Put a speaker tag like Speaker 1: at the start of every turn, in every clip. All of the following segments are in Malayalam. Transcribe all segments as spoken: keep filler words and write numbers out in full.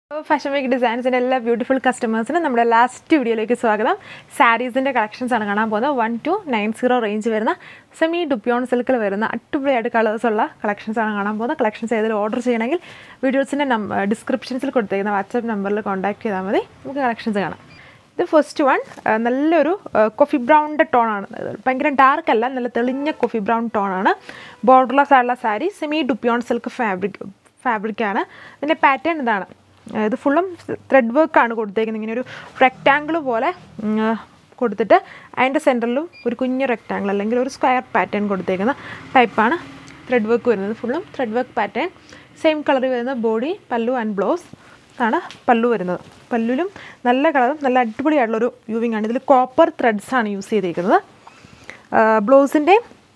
Speaker 1: Fashion Week Designs and all beautiful customers. We have last video. Sarees and collections are one two nine zero range. Semi Dupion silk two colors collections are collections order videos in the description WhatsApp number contact collections. The first one uh, coffee brown tone. Dark coffee brown tone. Borderless saree, semi Dupion silk fabric fabric. Then pattern this is full thread work. A rectangle and the center a rectangle or square pattern type thread work full thread work pattern. Same color body, pallu and blouse. Pallu pallu nalla color nalla adipoli weaving and copper threads are used cheyidikkunnathu. Uh, blouse inde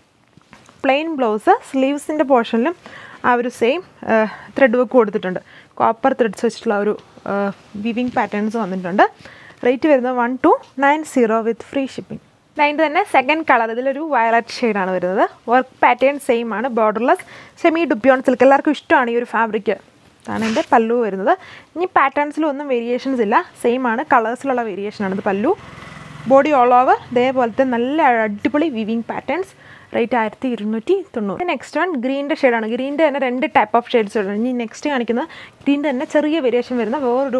Speaker 1: plain blouse sleeves inde portion lum same uh, thread work kodutittunde. Copper threads vechittulla oru uh, weaving patterns vannittunde. Rate varuna one two nine zero with free shipping. Then the second color is a violet shade. Work pattern same ആണ് borderless semi Dupion silk എല്ലാവർക്കും ഇഷ്ടമാണ് ഈ ഒരു fabric. ആണ് ഇതിന്റെ പല്ലു വരുന്നത്. ഇനി പാറ്റേൺസിൽ ഒന്നും വേരിയേഷൻസ് ഇല്ല. സെയിം ആണ് കളേഴ്സിലുള്ള വേരിയേഷൻ ആണ് ഇത് പല്ലു. ബോഡി ഓൾ ഓവർ ഇതേപോലത്തെ നല്ല അടിപൊളി വീവിംഗ് പാറ്റേൺസ്. റേറ്റ് ആയിരത്തി ഇരുന്നൂറ്റി തൊണ്ണൂറ്. നെക്സ്റ്റ് വൺ ഗ്രീൻ്റെ ഷെയ്ഡാണ്. ഗ്രീൻ്റെ തന്നെ രണ്ട് ടൈപ്പ് ഓഫ് ഷെയ്ഡ്സ് ഉണ്ട്. ഇനി നെക്സ്റ്റ് കാണിക്കുന്നത് ഗ്രീൻ്റെ തന്നെ ചെറിയ വേരിയേഷൻ വരുന്ന വേറൊരു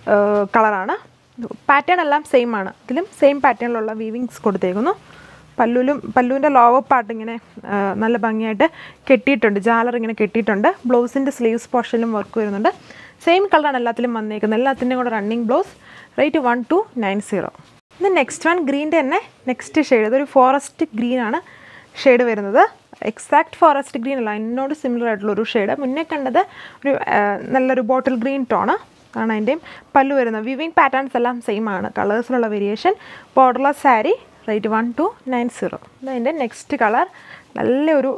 Speaker 1: കളറാണ്. പാറ്റേൺ എല്ലാം സെയിം ആണ്. ഇതിലും സെയിം പാറ്റേണിലുള്ള വീവിങ്സ് കൊടുത്തേക്കുന്നു. പല്ലുലും പല്ലുവിൻ്റെ ലോവർ പാർട്ട് ഇങ്ങനെ നല്ല ഭംഗിയായിട്ട് കെട്ടിയിട്ടുണ്ട്. ജാലർ ഇങ്ങനെ കെട്ടിയിട്ടുണ്ട്. ബ്ലൗസിൻ്റെ സ്ലീവ്സ് പോർഷനിലും വർക്ക് വരുന്നുണ്ട്. സെയിം കളറാണ് എല്ലാത്തിലും വന്നേക്കുന്നത്. എല്ലാത്തിൻ്റെയും കൂടെ running blouse. Rate one two nine zero. ഇത് നെക്സ്റ്റ് വൺ ഗ്രീൻ്റെ തന്നെ നെക്സ്റ്റ് ഷെയ്ഡ്. ഇതൊരു ഫോറസ്റ്റ് ഗ്രീൻ ആണ് ഷെയ്ഡ് വരുന്നത്. എക്സാക്ട് ഫോറസ്റ്റ് ഗ്രീൻ അല്ല, എന്നോട് സിമിലർ ആയിട്ടുള്ളൊരു ഷെയ്ഡ്. മുന്നേ കണ്ടത് ഒരു നല്ലൊരു ബോട്ടിൽ ഗ്രീൻ ടോണ് ആണ് അതിൻ്റെയും പല്ലു വരുന്നത്. വിവിങ് പാറ്റേൺസ് എല്ലാം സെയിം ആണ്. കളേഴ്സിലുള്ള variation. Borderless sari. Rate one two nine zero. അതിൻ്റെ നെക്സ്റ്റ് കളർ നല്ലൊരു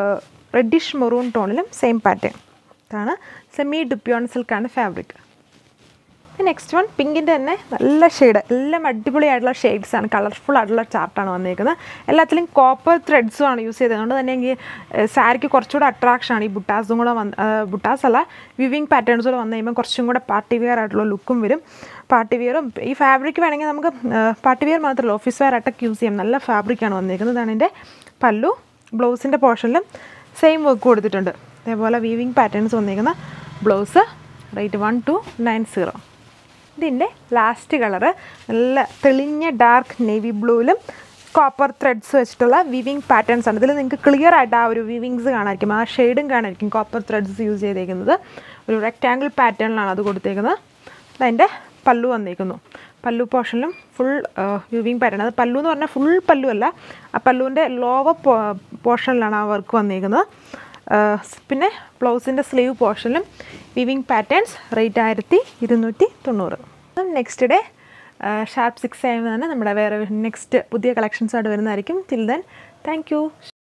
Speaker 1: റെഡിഷ് മെറൂൺ ടോണിലും സെയിം പാറ്റേൺ. ഇതാണ് സെമി ഡുപ്യോൺ സിൽക്കാണ് ഫാബ്രിക്. നെക്സ്റ്റ് വൺ പിങ്കിൻ്റെ തന്നെ നല്ല ഷെയ്ഡ്. എല്ലാം അടിപൊളിയായിട്ടുള്ള ഷെയ്ഡ്സാണ്. കളർഫുൾ ആയിട്ടുള്ള ചാർട്ടാണ് വന്നിരിക്കുന്നത്. എല്ലാത്തിലും കോപ്പർ ത്രെഡ്സും ആണ് യൂസ് ചെയ്തത്. അതുകൊണ്ട് തന്നെ എനിക്ക് സാരിക്ക് കുറച്ചുകൂടെ അട്രാക്ഷനാണ്. ഈ ബുട്ടാസും കൂടെ വന്ന് ബുട്ടാസ് അല്ല വിവിങ് പാറ്റേൺസ് കൂടെ വന്നു കഴിയുമ്പോൾ കുറച്ചും കൂടെ പാർട്ടി വെയർ ആയിട്ടുള്ള ലുക്കും വരും. പാർട്ടി വെയറും ഈ ഫാബ്രിക് വേണമെങ്കിൽ നമുക്ക് പാർട്ടി വെയർ മാത്രമല്ല ഓഫീസ് വെയർ ആയിട്ടൊക്കെ യൂസ് ചെയ്യാം. നല്ല ഫാബ്രിക്കാണ് വന്നിരിക്കുന്നത്. ഇതാണ് എൻ്റെ പല്ലു. ബ്ലൗസിൻ്റെ പോർഷനിലും സെയിം വർക്ക് കൊടുത്തിട്ടുണ്ട്. അതേപോലെ വീവിങ് പാറ്റേൺസ് വന്നിരിക്കുന്ന blouse. Rate one two nine zero. ഇതിൻ്റെ ലാസ്റ്റ് കളറ് നല്ല തെളിഞ്ഞ ഡാർക്ക് നേവി ബ്ലൂവിലും കോപ്പർ ത്രെഡ്സ് വെച്ചിട്ടുള്ള വീവിങ് പാറ്റേൺസ് ആണ്. ഇതിൽ നിങ്ങൾക്ക് ക്ലിയർ ആയിട്ട് ആ ഒരു വീവിങ്സ് കാണാമായിരിക്കും. ആ ഷെയ്ഡും കാണാമായിരിക്കും. കോപ്പർ ത്രെഡ്സ് യൂസ് ചെയ്തേക്കുന്നത് ഒരു റെക്റ്റാങ്കിൾ പാറ്റേണിലാണ് അത് കൊടുത്തേക്കുന്നത്. അതിൻ്റെ പല്ലു വന്നേക്കുന്നു. പല്ലു പോർഷനിലും ഫുൾ വീവിങ് പാറ്റേൺ. അത് പല്ലു എന്ന് പറഞ്ഞാൽ ഫുൾ പല്ലു അല്ല, ആ പല്ലുവിൻ്റെ ലോവർ പോർഷനിലാണ് ആ വർക്ക് വന്നേക്കുന്നത്. പിന്നെ ബ്ലൗസിൻ്റെ സ്ലീവ് പോർഷനിലും വീവിങ് പാറ്റേൺസ്. റേറ്റ് ആയിരത്തി ഇരുന്നൂറ്റി തൊണ്ണൂറ്. നെക്സ്റ്റ് ഡേ ഷാർപ്പ് സിക്സ് ആയി തന്നെ നമ്മുടെ വേറെ നെക്സ്റ്റ് പുതിയ കളക്ഷൻസായിട്ട് വരുന്നതായിരിക്കും. Till then thank U.